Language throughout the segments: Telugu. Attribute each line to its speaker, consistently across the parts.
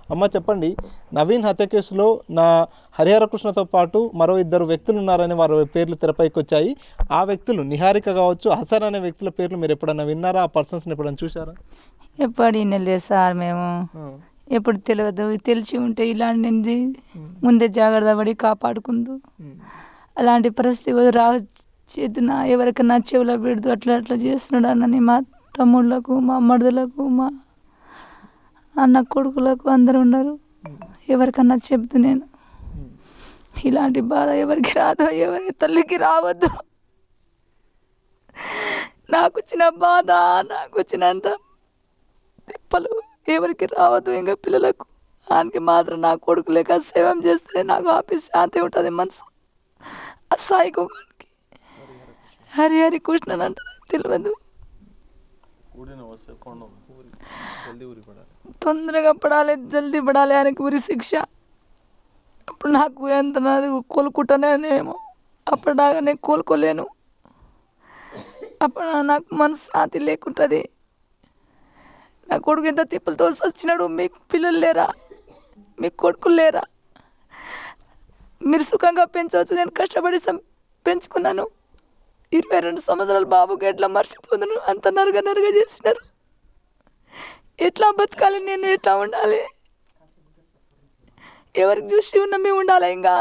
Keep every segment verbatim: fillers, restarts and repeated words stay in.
Speaker 1: అమ్మ చెప్పండి, నవీన్ హత్య కేసులో నా హరిహర కృష్ణతో పాటు మరో ఇద్దరు వ్యక్తులు ఉన్నారని వారి పేర్లు తెరపైకి వచ్చాయి. ఆ వ్యక్తులు నిహారిక కావచ్చు, హసన్ అనే వ్యక్తుల పేర్లు మీరు ఎప్పుడన్నా విన్నారా? ఆ పర్సన్స్ని ఎప్పుడన్నా చూసారా?
Speaker 2: ఎప్పుడు వినలేదు సార్, మేము ఎప్పుడు తెలియదు. తెలిసి ఉంటే ఇలాంటి ముందే జాగ్రత్త పడి కాపాడుకుందు. అలాంటి పరిస్థితి రా చేతున ఎవరికైనా చెవులో పెడుతూ అట్లా అట్లా చేస్తున్నాడు అన్నని మా తమ్ముళ్ళకు, మా మరుదులకు, మా అన్న కొడుకులకు అందరూ ఉన్నారు. ఎవరికన్నా చెప్తూ నేను ఇలాంటి బాధ ఎవరికి రాదో, ఎవరి తల్లికి రావద్దు. నాకు వచ్చిన బాధ, నాకు వచ్చినంత తిప్పలు ఎవరికి రావద్దు. ఇంకా పిల్లలకు ఆయనకి మాత్రం నా కొడుకు లేక సేవం చేస్తేనే నాకు ఆఫీస్ శాంతి ఉంటుంది మనసు. ఆ సాయికి హరిహరి కృష్ణన్ అంటే తెలియదు. తొందరగా పడాలి, జల్దీ పడాలి ఆయనకి ఉరి శిక్ష. అప్పుడు నాకు ఎంత నాది కోలుకుంటానేమో, అప్పటిదాకా నేను కోలుకోలేను. అప్పుడు నాకు మనసు శాంతి లేకుంటుంది. నా కొడుకు ఎంత తిప్పలతో వచ్చినాడు. మీకు పిల్లలు లేరా? మీకు కొడుకులు లేరా? మీరు సుఖంగా పెంచవచ్చు, నేను కష్టపడి పెంచుకున్నాను. ఇరవై రెండు సంవత్సరాల బాబుకి ఎట్లా మర్చిపోదును? అంత నరగ నరగ చేసినారు. ఎట్లా బతకాలి నేను? ఎట్లా ఉండాలి? ఎవరికి చూసి ఉన్న మేము ఉండాలి? ఇంకా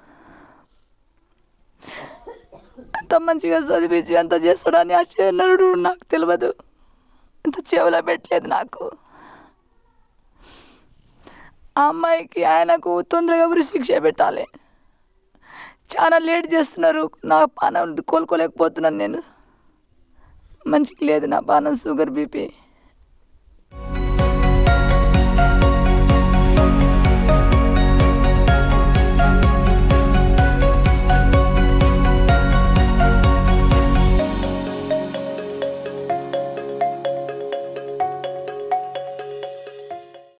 Speaker 2: అంత మంచిగా చదివించి అంత చేస్తాడని ఆశ్చర్యనరుడు నాకు తెలియదు. అంత చెవులో పెట్టలేదు నాకు. ఆ అమ్మాయికి ఆయనకు తొందరగా ఉరి శిక్ష పెట్టాలి. చాలా లేట్ చేస్తున్నారు. నా పానం కోలుకోలేకపోతున్నాను నేను. మంచిగా లేదు నా పానం, షుగర్ బీపీ.